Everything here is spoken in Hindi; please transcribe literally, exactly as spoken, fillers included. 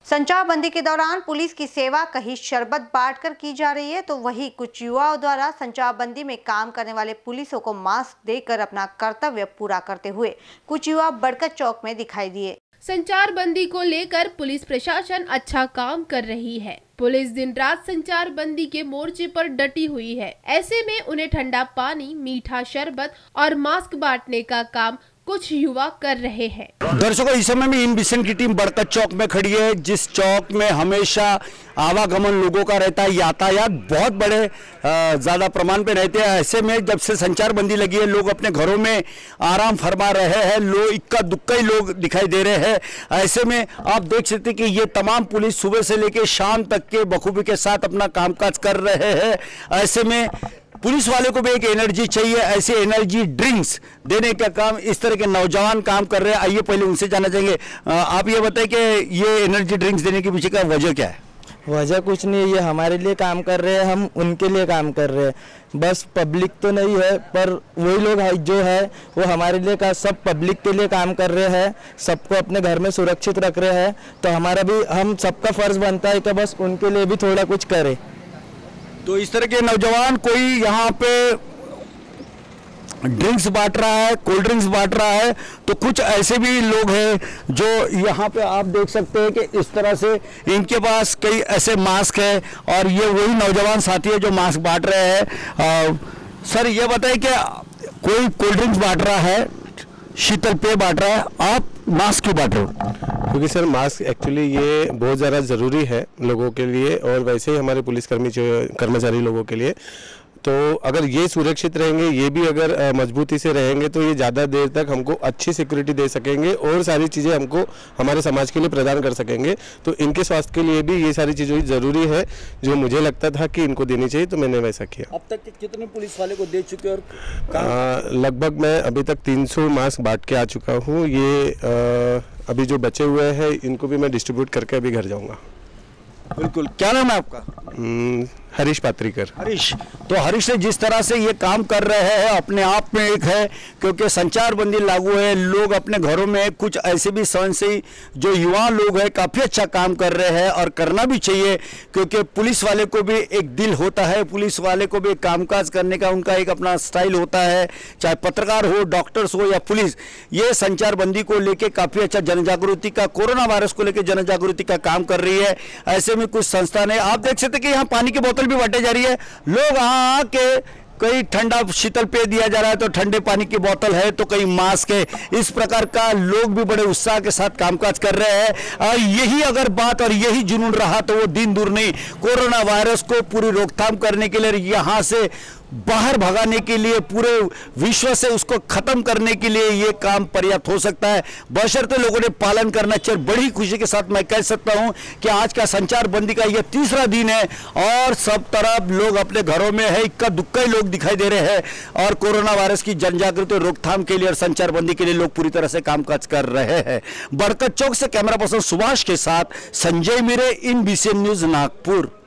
संचारबंदी के दौरान पुलिस की सेवा कहीं शरबत बांटकर की जा रही है, तो वहीं कुछ युवाओं द्वारा संचारबंदी में काम करने वाले पुलिसों को मास्क देकर अपना कर्तव्य पूरा करते हुए कुछ युवा बरकत चौक में दिखाई दिए। संचारबंदी को लेकर पुलिस प्रशासन अच्छा काम कर रही है। पुलिस दिन रात संचारबंदी के मोर्चे पर डटी हुई है। ऐसे में उन्हें ठंडा पानी, मीठा शरबत और मास्क बांटने का काम कुछ युवा कर रहे हैं। दर्शकों, इस समय में इनबीसीएन की टीम बरकत चौक में खड़ी है, जिस चौक में हमेशा आवागमन लोगों का रहता है, यातायात बहुत बड़े ज़्यादा प्रमाण पे रहते हैं। ऐसे में जब से संचारबंदी लगी है, लोग अपने घरों में आराम फरमा रहे हैं, लोग इक्का दुक्का ही लोग दिखाई दे रहे हैं। ऐसे में आप देख सकते हैं कि ये तमाम पुलिस सुबह से लेकर शाम तक के बखूबी के साथ अपना कामकाज कर रहे हैं। ऐसे में पुलिस वाले को भी एक एनर्जी चाहिए, ऐसे एनर्जी ड्रिंक्स देने का काम इस तरह के नौजवान काम कर रहे हैं। आइए पहले उनसे जानना चाहेंगे, आप ये बताएं कि ये एनर्जी ड्रिंक्स देने के पीछे का वजह क्या है? वजह कुछ नहीं है, ये हमारे लिए काम कर रहे हैं, हम उनके लिए काम कर रहे हैं। बस पब्लिक तो नहीं है, पर वही लोग जो है वो हमारे लिए का सब पब्लिक के लिए काम कर रहे हैं, सबको अपने घर में सुरक्षित रख रहे हैं। तो हमारा भी, हम सबका फर्ज बनता है कि बस उनके लिए भी थोड़ा कुछ करें। तो इस तरह के नौजवान कोई यहाँ पे ड्रिंक्स बांट रहा है, कोल्ड ड्रिंक्स बांट रहा है, तो कुछ ऐसे भी लोग हैं जो यहाँ पे आप देख सकते हैं कि इस तरह से इनके पास कई ऐसे मास्क है और ये वही नौजवान साथी है जो मास्क बांट रहे हैं। सर ये बताइए कि कोई कोल्ड ड्रिंक्स बांट रहा है, शीतल पेय बांट रहा है, आप मास्क क्यों बांट रहे हो? क्योंकि सर मास्क एक्चुअली ये बहुत ज़्यादा ज़रूरी है लोगों के लिए, और वैसे ही हमारे पुलिसकर्मी कर्मचारी लोगों के लिए। तो अगर ये सुरक्षित रहेंगे, ये भी अगर मजबूती से रहेंगे, तो ये ज़्यादा देर तक हमको अच्छी सिक्योरिटी दे सकेंगे और सारी चीज़ें हमको हमारे समाज के लिए प्रदान कर सकेंगे। तो इनके स्वास्थ्य के लिए भी ये सारी चीज़ें ज़रूरी है, जो मुझे लगता था कि इनको देनी चाहिए, तो मैंने वैसा किया। अब तक कितने पुलिस वाले को दे चुके और लगभग मैं अभी तक तीन सौ मास्क बांट के आ चुका हूँ। ये आ, अभी जो बचे हुए हैं इनको भी मैं डिस्ट्रीब्यूट करके अभी घर जाऊँगा। बिल्कुल। क्या नाम है आपका? हरीश पात्रीकर। हरीश, तो हरीश ने जिस तरह से ये काम कर रहे हैं अपने आप में एक है, क्योंकि संचारबंदी लागू है, लोग अपने घरों में, कुछ ऐसे भी स्वयंसेवी जो युवा लोग हैं काफ़ी अच्छा काम कर रहे हैं और करना भी चाहिए, क्योंकि पुलिस वाले को भी एक दिल होता है, पुलिस वाले को भी कामकाज करने का उनका एक अपना स्टाइल होता है, चाहे पत्रकार हो, डॉक्टर्स हो या पुलिस। ये संचारबंदी को लेकर काफ़ी अच्छा जनजागृति का, कोरोना वायरस को लेकर जनजागृति का काम कर रही है। ऐसे में कुछ संस्थान है, आप देख सकते हैं कि यहाँ पानी की बोतल भी बांटे जा रही है, लोग यहाँ आके कहीं ठंडा शीतल पेय दिया जा रहा है तो ठंडे पानी की बोतल है, तो कहीं मास्क है। इस प्रकार का लोग भी बड़े उत्साह के साथ कामकाज कर रहे हैं। और यही अगर बात और यही जुनून रहा तो वो दिन दूर नहीं, कोरोना वायरस को पूरी रोकथाम करने के लिए, यहाँ से बाहर भगाने के लिए, पूरे विश्व से उसको खत्म करने के लिए ये काम पर्याप्त हो सकता है, बशर्ते लोगों ने पालन करना चाहिए। बड़ी खुशी के साथ मैं कह सकता हूं कि आज का संचारबंदी का ये तीसरा दिन है और सब तरफ लोग अपने घरों में है, इक्का दुक्का ही लोग दिखाई दे रहे हैं और कोरोना वायरस की जनजागृति और रोकथाम के लिए और संचारबंदी के लिए लोग पूरी तरह से कामकाज कर रहे हैं। बरकत चौक से कैमरा पर्सन सुभाष के साथ संजय मिरे, इनबीसीएन न्यूज नागपुर।